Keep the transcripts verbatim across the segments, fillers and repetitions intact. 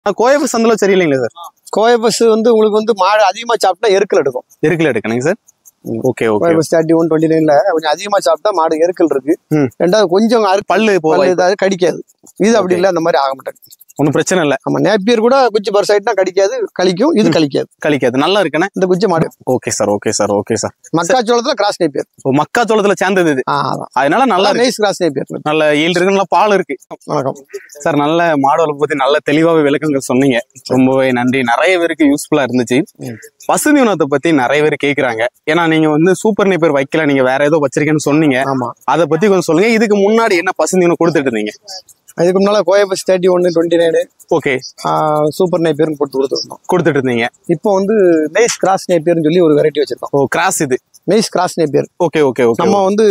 கோயபஸ் சந்தல சரியில்லைங்களா sir? கோயபஸ் வந்து உங்களுக்கு வந்து மாடு அதிகமா சாப்பிட்டா எருக்கல் எடுக்கும். எருக்கல் எடுக்கணுங்க சார். Okay okay. கோயபஸ் தேர்ட்டி ஒன் டுவெண்ட்டி நைன்ல கொஞ்சம் அதிகமா சாப்பிட்டா மாடு எருக்கல் இருக்கு. ரெண்டாவது கொஞ்சம் பல்லு ஏதாவது கடிக்காது. இது அப்படி இல்லை, அந்த மாதிரி ஆக மாட்டேன். ஒன்றும் பிரச்சனை இல்லை. ஆமா, நேப்பியர் கூட குச்சி பர்ஸ் ஆயிட்டுனா கடிக்காது, கழிக்கும். இது கழிக்காது கழிக்காது நல்லா இருக்குண்ணே இந்த குச்சி மாடு. Okay sir okay sir okay sir. மக்காச்சோளத்துல கிராஸ் நேப்பியர். மக்காச்சோளத்துல சேர்ந்தது இது, அதனால நல்லா நைஸ் கிராஸ் நேப்பியர். நல்ல ஈல்டு இருக்கு, நல்லா பால் இருக்கு. வணக்கம் சார். நல்ல மாடு வளர்ப்பு பத்தி நல்ல தெளிவாகவே விளக்கங்கள் சொன்னீங்க, ரொம்பவே நன்றி. நிறைய பேருக்கு யூஸ்ஃபுல்லா இருந்துச்சு. பசுதீவனத்தை பத்தி நிறைய பேர் கேக்குறாங்க. ஏன்னா நீங்க வந்து சூப்பர் நேப்பியர் வைக்கல, நீங்க வேற ஏதோ வச்சிருக்கேன்னு சொன்னீங்க. ஆமா, அதை பத்தி கொஞ்சம் சொல்லுங்க. இதுக்கு முன்னாடி என்ன பசுதீவனம் கொடுத்துட்டு இருந்தீங்க? அதுக்கு முன்னால கோயபஸ் தேர்ட்டி ஒன்னு டுவெண்ட்டி நைனு ஓகே சூப்பர் நேப்பியர்னு போட்டு கொடுத்துருந்தோம் கொடுத்துட்டு இருந்தீங்க. இப்போ வந்து நைஸ் கிராஸ் நேப்பியர்னு சொல்லி ஒரு வெரைட்டி வச்சிருக்கோம். ஓ கிராஸ், இது nice grass napier. Okay okay okay. நம்ம வந்து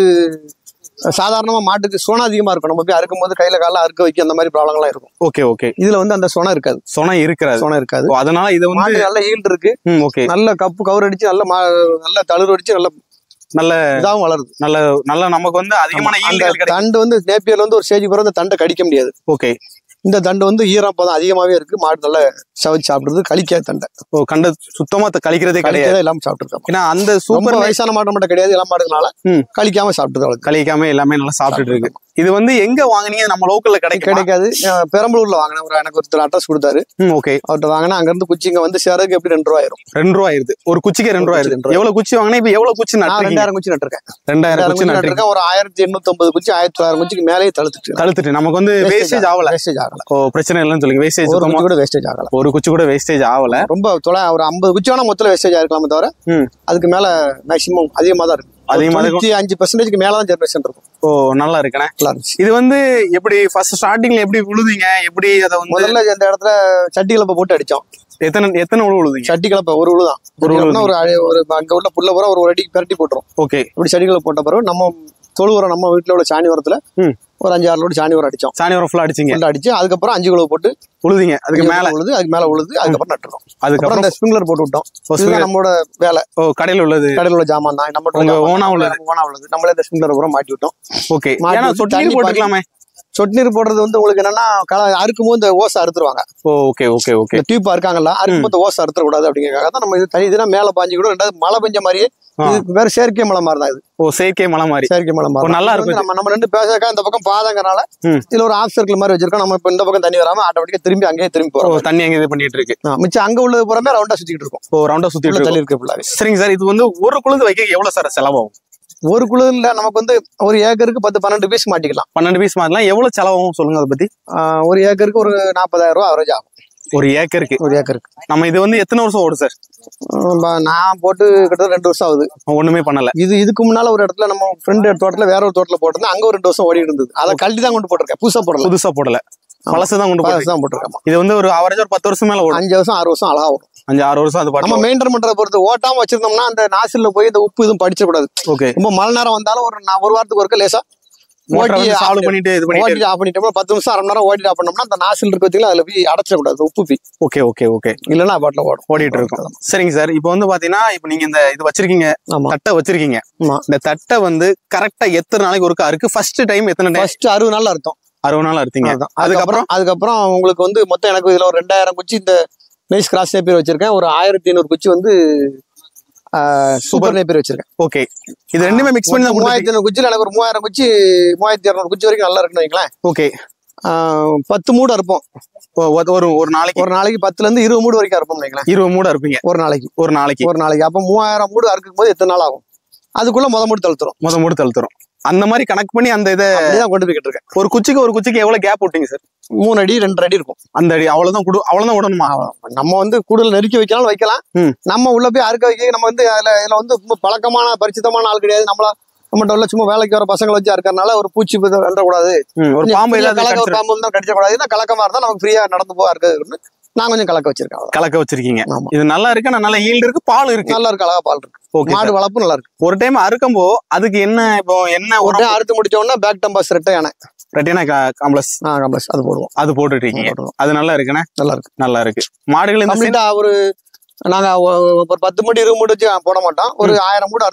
சாதாரணமா மாட்டுக்கு சோனா அதிகமா இருக்கும், நம்ம போய் அறுக்கும் போது கையில கால அறுக்க வைக்க அந்த மாதிரி ப்ராப்ளம்லாம் இருக்கும். Okay okay. இதுல வந்து அந்த சொனை இருக்காது. சொனை இருக்காது சொனை இருக்காது. அதனால இது வந்து நல்ல ஈல்டு இருக்கு. ஓகே. நல்ல கப்பு கவர் அடிச்சு நல்ல நல்ல தளிர் அடிச்சு நல்ல நல்ல இதாகவும் வளருது. நல்ல நல்ல நமக்கு வந்து அதிகமான தண்டு வந்து நேப்பியர்ல வந்து ஒரு ஸ்டேஜ் பிறகு அந்த தண்டை கடிக்க முடியாது. ஓகே. இந்த தண்டு வந்து ஈரப்பதம் அதிகமாவே இருக்கு, மாடு நல்லா சவைச்சு சாப்பிடுறது, கழிக்காத தண்டை. ஓ கண்ட சுத்தமா கழிக்கிறதே கிடையாது, எல்லாம் சாப்பிட்டுருக்கோம். ஏன்னா அந்த சூப்பர் வயசான மாடு மட்டும் கிடையாது, எல்லாம் மாடுனால கழிக்காம சாப்பிட்டு கழிக்காம எல்லாமே நல்லா சாப்பிட்டுட்டு இருக்கு. இது வந்து எங்க வாங்கினீங்க? நம்ம லோக்கல்ல கிடைக்க கிடைக்காது. பெரம்பலூர்ல வாங்கினேன். ஒரு எனக்கு ஒருத்தர் அட்ரஸ் கொடுத்தாரு. ஓகே. அவர்கிட்ட வாங்கினா அங்க இருந்து குச்சி இங்க வந்து சேரதுக்கு எப்படி ரெண்டு ரூபாய் ஆயிரும். ரெண்டு ரூபாய் ஆயிருது ஒரு குச்சிக்கு. ரெண்டு ரூபாய் ஆயிருது. எவ்வளவு குச்சி வாங்கினா? இப்ப எவ்வளவு குச்சி? நான் ரெண்டாயிரம் குச்சி நட்டுருக்கேன். ரெண்டாயிரம் குச்சி நட்டுருக்கேன். ஒரு ஆயிரத்தி எண்ணூத்தி ஐம்பது குச்சி ஆயிரத்தி தொள்ளாயிரம் குச்சிக்கு மேலேயே தழுத்துட்டு தழுத்துட்டு நமக்கு வந்து வேஸ்டேஜ் ஆகல. வேஸ்டேஜ் ஆகல. ஓ பிரச்சனை இல்லைன்னு சொல்லுங்க. வேஸ்டேஜ் கூட வேஸ்டேஜ் ஆகல. ஒரு குச்சி கூட வேஸ்டேஜ் ஆகல. ரொம்ப தொலை ஒரு ஐம்பது குச்சி வேணா மொத்தம் வேஸ்டேஜ் ஆயிருக்கலாமே தவிர அதுக்கு மேல மேக்சிமம் அதிகமா தான் இருக்கு. அஞ்சு பர்சன்டேஜ்க்கு மேலதான் ஜெனரேஷன் இருக்கும். ஓ நல்லா இருக்குண்ணே. நல்லா இருந்துச்சு. இது வந்து எப்படி ஃபர்ஸ்ட் ஸ்டார்டிங்ல எப்படி உழுதுங்க? எப்படி அதை வந்து முதல்ல இந்த இடத்துல சட்டி கலப்பை போட்டு அடிச்சோம். எத்தனை எத்தனை உழு உழுதுங்க? சட்டி கலப்பை ஒரு உழுதான். ஒரு உழுனா ஒரு ஒரு அங்க உள்ள புல்ல பூரா ஒரு அடி பரட்டி போட்டுரும். ஓகே. இப்படி சட்டி கலப்பை போட்ட பிறகு நம்ம தொழு உரம், நம்ம வீட்டுல உள்ள சாணி உரத்துல ஒரு அஞ்சு ஆறு லோடு சாணி உரம் அடிச்சோம். சாணி உரம் ஃபுல்லா அடிச்சிங்க. ஃபுல்லா அடிச்சு அதுக்கப்புறம் அஞ்சு கிலோ போட்டு உழுதிங்க. அதுக்கு மேல உழுது, அதுக்கு மேல உழுது, அதுக்கப்புறம் நட்டுறோம். அதுக்கப்புறம் இந்த ஸ்ப்ரிங்க்லர் போட்டு விட்டோம். நம்மளோட வேலை. ஓ கடையில் உள்ளது, கடையில் உள்ள ஜாமான் தான். நம்ம ஓனா உள்ளது, ஓனா உள்ளது. நம்மளே இந்த ஸ்ப்ரிங்க்லர் பூரா மாட்டி விட்டோம். ஓகே. தண்ணி போட்டுக்கலாமே. சொட்டு நீர் போடுறது வந்து உங்களுக்கு என்னன்னா அறுக்கும் போது இந்த ஓசை அறுத்துருவாங்க. Okay okay okay. டியூப் அறுக்காங்கல்ல, அறுக்கும் போது ஓசை அறுத்துறக்கூடாது அப்படிங்கிறதுக்காக தான் நம்ம இது தனி இதுனா மேல பாஞ்சு கூட. ரெண்டாவது மழை பெஞ்ச மாதிரியே இது வேற செயற்கை மலை மாதிரி தான் இது. ஓ செயற்கை மலை மாதிரி. செயற்கை மலை மாதிரி நல்லா இருக்கும். நம்ம நம்ம ரெண்டு பேசக்கா இந்த பக்கம் பாதங்கனால இதுல ஒரு ஆஃப் சர்க்கிள் மாதிரி வச்சிருக்கோம். நம்ம இப்ப இந்த பக்கம் தண்ணி வராம ஆட்டோமேட்டிக்கா திரும்பி அங்கேயே திரும்பி போறோம். தண்ணி அங்கே இது பண்ணிட்டு இருக்கு. மிச்சம் அங்க உள்ளது புறமே ரவுண்டா சுத்திட்டு இருக்கும். ஓ ரவுண்டா சுத்திட்டு தள்ளி இருக்கு ஃபுல்லாவே. சரிங்க சார். இது வந்து ஒரு குழுது வைக்க எவ்வளவு சார் செலவாகும்? ஒரு குழுல நமக்கு வந்து ஒரு ஏக்கருக்கு பத்து பன்னெண்டு பீஸ் மாட்டிக்கலாம். பன்னெண்டு பீஸ் மாட்டலாம். எவ்வளவு செலவாகும் சொல்லுங்க அதை பத்தி. ஒரு ஏக்கருக்கு ஒரு நாற்பதாயிரம் ரூபாய் அவரேஜ் ஆகும். ஒரு ஏக்கருக்கு? ஒரு ஏக்கருக்கு. நம்ம இது வந்து எத்தனை வருஷம் ஓடும் சார்? நான் போட்டு கிட்டத்தட்ட ரெண்டு வருஷம் ஆகுது. ஒண்ணுமே பண்ணல. இது இதுக்கு முன்னால ஒரு இடத்துல நம்ம ஃப்ரெண்ட் தோட்டத்துல வேற ஒரு தோட்டத்துல போட்டிருந்தா அங்க ஒரு ரெண்டு வருஷம் ஓடிட்டு இருந்தது. அதை கழட்டி தான் கொண்டு போட்டிருக்கேன். புதுசா போடல. புதுசா போடல. பழசுதான் கொண்டு தான் போட்டிருக்கேன். இது வந்து ஒரு அவரேஜ் ஒரு பத்து வருஷம் மேல ஓடும். அஞ்சு வருஷம் ஆறு வருஷம் அழகா வரும். அஞ்சு ஆறு வருஷம் அது நம்ம மெயின்டைன் பண்றத பொறுத்து. ஓட்டாம வச்சிருந்தோம்னா அந்த நாசில்ல போய் இந்த உப்பு இதுவும் படிச்ச கூடாது. ஓகே. ரொம்ப மழை நேரம் வந்தாலும் ஒரு ஒரு வாரத்துக்கு ஒருக்க லேசா ஓட்டி சால்வ் பண்ணிட்டு இது பண்ணிட்டு ஆஃப் பண்ணிட்டோம்னா பத்து நிமிஷம் அரை மணி நேரம் ஓட்டி ஆஃப் பண்ணோம்னா அந்த நாசில் இருக்கு பார்த்தீங்களா, அதுல போய் அடைச்சிடக்கூடாது உப்பு பி. Okay okay okay. இல்லைன்னா பாட்டில் ஓடும் ஓடிட்டு இருக்கும். சரிங்க சார். இப்போ வந்து பாத்தீங்கன்னா இப்போ நீங்க இந்த இது வச்சிருக்கீங்க, தட்டை வச்சிருக்கீங்க. இந்த தட்டை வந்து கரெக்டா எத்தனை நாளைக்கு ஒருக்கா இருக்கு? ஃபர்ஸ்ட் டைம் எத்தனை டைம்? ஃபர்ஸ்ட் அறுபது நாள் அர்த்தம். அறுபது நாள் அறுத்தீங்க. அதுக்கப்புறம் அதுக்கப்புறம் உங்களுக்கு வந்து மொத்தம் எனக்கு இதுல ஒரு ரெண்டாயிரம் குச்சி இந்த நைஸ் கிராஸ் நேப்பியர் வச்சிருக்கேன். ஒரு ஆயிரத்தி ஐநூறு குச்சி வந்து சூப்பர் நேப்பியர் வச்சிருக்கேன். ஓகே. இது ரெண்டுமே மிக்ஸ் பண்ணி மூவாயிரத்தி ஐநூறு குச்சியில் எனக்கு ஒரு மூவாயிரம் குச்சி மூவாயிரத்தி இரநூறு குச்சி வரைக்கும் நல்லா இருக்குன்னு வைங்களேன். ஓகே. பத்து மூடு அறுப்போம் ஒரு ஒரு நாளைக்கு. ஒரு நாளைக்கு பத்துல இருந்து இருபது மூடு வரைக்கும் அறுப்போம் வைங்களேன். இருபது மூடு அறுப்பீங்க ஒரு நாளைக்கு. ஒரு நாளைக்கு ஒரு நாளைக்கு அப்போ மூவாயிரம் மூடு அறுக்கும் போது எத்தனை நாள் ஆகும்? அதுக்குள்ள முத மூடு தழுத்துரும். முத மூடு தழுத்துரும். அந்த மாதிரி கணக்கு பண்ணி அந்த இதை கொண்டு போய்கிட்டு இருக்கேன். ஒரு குச்சிக்கு ஒரு குச்சிக்கு எவ்வளவு கேப் விட்டீங்க சார்? மூணு அடி ரெண்டு அடி இருக்கும். அந்த அடி அவ்வளவுதான் குடு அவ்வளவுதான் விடணுமா? நம்ம வந்து கூடுதல் நெருக்கி வைக்கலாம் வைக்கலாம். நம்ம உள்ள போய் அறுக்க வைக்க நம்ம வந்து அதுல இதுல வந்து பழக்கமான பரிச்சிதமான ஆள் கிடையாது. நம்மள நம்மகிட்ட உள்ள சும்மா வேலைக்கு வர பசங்களை வச்சு அறுக்கறதுனால ஒரு பூச்சி வென்றக்கூடாது, ஒரு பாம்பு கலக்க ஒரு பாம்பு தான் கடிச்சக்கூடாது. கலக்கமா இருந்தா நமக்கு ஃப்ரீயா நடந்து போவா இருக்கு. நான் கொஞ்சம் கலக்க வச்சிருக்கேன். கலக்க வச்சிருக்கீங்க. இது நல்லா இருக்கு. நல்ல ஈல்டு இருக்கு, பால் இருக்கு. நல்லா இருக்கு, அழகா பால் இருக்கு. மாடு வளர்ப்பு நல்லா இருக்கு. ஒரு டைம் அறுக்கும்போ அதுக்கு என்ன இப்போ என்ன ஒரு அறுத்து முடிச்சோம்னா பேக் டம்பாஸ் ரெட்டை யானை ரெட்டினா காம்ப்ளெக்ஸ் காம்ப்ளெக்ஸ் அது போடுவோம். அது போட்டுட்டீங்க. அது நல்லா இருக்குண்ணே. நல்லா இருக்கு நல்லா இருக்கு. மாடுகள் ஒரு நாங்க ஒரு பத்து மூடு இருபது மூடு வச்சு போட மாட்டோம். ஒரு ஆயிரம் மூடு அறுத்தோம்னா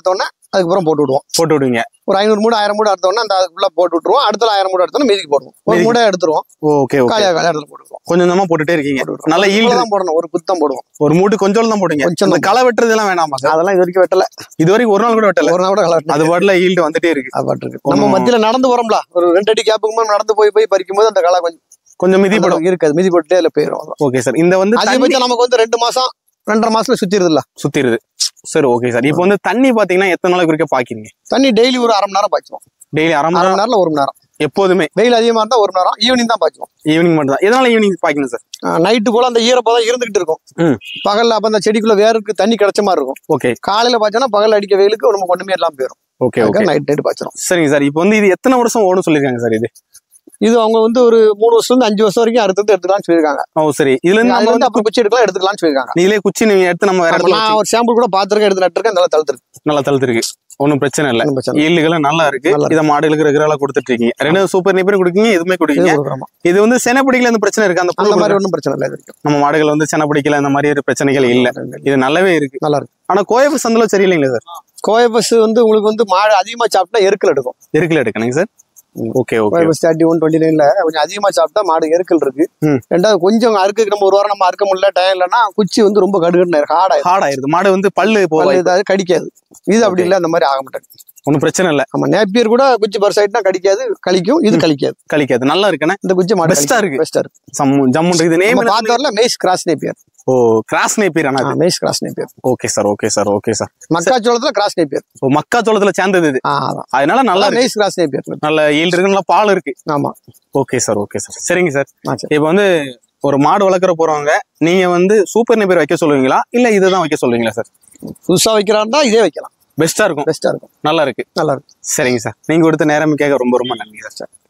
அதுக்கப்புறம் போட்டு விடுவோம். போட்டு விடுவீங்க. ஒரு ஐநூறு மூடு ஆயிரம் மூடு எடுத்தோம்னா அந்த அதுக்குள்ள போட்டு விட்டுருவோம். அடுத்த ஆயிரம் மூடு எடுத்தோம்னா மீதிக்கு போடுவோம். ஒரு மூடை எடுத்துருவோம். Okay okay. காலியா காலியா இடத்துல போட்டுருவோம். கொஞ்சம் கொஞ்சமா போட்டுட்டே இருக்கீங்க. நல்ல ஈல்டு தான் போடணும். ஒரு குத்தம் போடுவோம். ஒரு மூட்டு கொஞ்சம் தான் போடுங்க. கொஞ்சம் களை வெட்டுறது எல்லாம் வேணாமா சார்? அதெல்லாம் இது வரைக்கும் வெட்டல. இது வரைக்கும் ஒரு நாள் கூட வெட்டல. ஒரு நாள் கூட களை வெட்டல. அது பாட்டுல ஈல்டு வந்துட்டே இருக்கு. அது பாட்டு இருக்கு. நம்ம மத்தியில நடந்து வரோம்ல, ஒரு ரெண்டு அடி கேப்புக்கு மேல நடந்து போய் போய் பறிக்கும் போது அந்த களை கொஞ்சம் கொஞ்சம் மிதி போடும் இருக்காது. மிதி போட்டுட்டே அதுல போயிடும். Okay sir. இந்த வந்து அதிகபட்சம் நமக்கு வந்து ரெண்டு மாசம் ரெண்டரை மாசத்துல சுத்திடுது இல்ல சுத்திடுது. சரி ஓகே சார். இப்போ வந்து தண்ணி பாத்தீங்கன்னா எத்தனை நாளைக்கு வரைக்கும் பாக்கிறீங்க? தண்ணி டெய்லி ஒரு அரை மணி நேரம் பாய்ச்சுவோம். டெய்லி அரை மணி நேரம்ல ஒரு மணி நேரம் எப்போதுமே. வெயில் அதிகமா இருந்தா ஒரு மணி நேரம், ஈவினிங் தான் பாய்ச்சுவோம். ஈவினிங் மட்டும் தான். எதனால ஈவினிங் பாய்க்கணும் சார்? நைட்டு போல அந்த ஈரப்பதம் இருந்துகிட்டு இருக்கும். பகல்ல அப்ப அந்த செடிக்குள்ள வேருக்கு தண்ணி கிடைச்ச மாதிரி இருக்கும். ஓகே. காலையில பாய்ச்சோம்னா பகல் அடிக்க வெயிலுக்கு நம்ம ஒண்ணுமே எல்லாம் போயிடும். Okay okay. நைட் நைட் பாய்ச்சோம். சரிங்க சார். இப்போ வந்து இது எத்தனை வருஷம் ஓடும் சொல்லிருக்காங்க சார்? இது இது அவங்க வந்து ஒரு மூணு வருஷம் இருந்து அஞ்சு வருஷம் வரைக்கும் அறுத்து எடுத்துக்கலாம்னு சொல்லிருக்காங்க. ஓ சரி. இதுல இருந்து நம்ம வந்து அப்புறம் குச்சி எடுக்கலாம் எடுத்துக்கலாம்னு சொல்லிருக்காங்க. நீங்களே குச்சி நீங்க எடுத்து நம்ம வேற இடத்துல நான் ஒரு சாம்பிள் கூட பாத்துருக்கேன், எடுத்து நட்டுருக்கேன். நல்லா தழுத்துருக்கு. நல்லா தழுத்துருக்கு. ஒன்னும் பிரச்சனை இல்ல. ஈல்டுகளும் நல்லா இருக்கு. இதை மாடுகளுக்கு ரெகுலரா கொடுத்துட்டு இருக்கீங்க. ரெண்டு சூப்பர் நேப்பியர் கொடுக்கீங்க, எதுவுமே கொடுக்கீங்க. இது வந்து செனை பிடிக்கல அந்த பிரச்சனை இருக்கு? அந்த மாதிரி ஒன்றும் பிரச்சனை இல்லை. நம்ம மாடுகள் வந்து செனை பிடிக்கல அந்த மாதிரி பிரச்சனைகள் இல்ல. இது நல்லாவே இருக்கு. நல்லா இருக்கு. ஆனா கோயபஸ் அந்த சரி இல்லைங்களா சார்? கோயபஸ் வந்து உங்களுக்கு வந்து மாடு அதிகமா சாப்பிட்டா எருக்கல் எடுக்கும். எருக்கல் எடுக்கணுங்க sir. Okay okay. Thirty one twenty நைன்ல கொஞ்சம் அதிகமா சாப்பிட்டா மாடு எருக்கல் இருக்கு. ரெண்டாவது கொஞ்சம் அறுக்கு நம்ம ஒரு வாரம் நம்ம அறுக்க முடியல டைம் இல்லைன்னா குச்சி வந்து ரொம்ப கடுகடுன்னு ஹார்ட் ஹார்ட் ஆயிருது. மாடு வந்து பல்லு போகாது, கடிக்காது. இது அப்படி இல்லை, அந்த மாதிரி ஆக மாட்டாங்க. ஒன்னும் பிரச்சனை இல்ல. நம்ம நேப்பியர் கூட குச்சி பர் சைட்னா கடிக்காது, கழிக்கும். இது கழிக்காது. கழிக்காது. நல்லா இருக்குண்ணே. இந்த குச்சி மாடு பெஸ்டா இருக்கு. பெஸ்டா இருக்கு. ஜம்மு. இது நேம் பார்த்தவர்ல maize grass napier. Oh grass napier. ஆனா maize grass napier. Okay sir okay sir okay sir. மக்காச்சோளத்துல கிராஸ் நேப்பியர். ஓ மக்காச்சோளத்துல சேர்ந்தது இது. அதனால நல்லா மேய்ஸ் கிராஸ் நேப்பியர். நல்ல ஈல்டு இருக்கு, நல்ல பால் இருக்கு. ஆமா. Okay sir okay sir. சரிங்க சார். இப்போ வந்து ஒரு மாடு வளர்க்குற போறவங்க நீங்க வந்து சூப்பர் நேப்பியர் வைக்க சொல்லுவீங்களா இல்ல இதுதான் வைக்க சொல்லுவீங்களா சார்? புதுசா வைக்கிறாருந்தா இதே வைக்கலாம். பெஸ்டா இருக்கும். பெஸ்டா இருக்கும். நல்லா இருக்கு. நல்லா இருக்கு. சரிங்க சார். நீங்க கொடுத்த நேரம் கேட்க ரொம்ப ரொம்ப நன்றி சார்.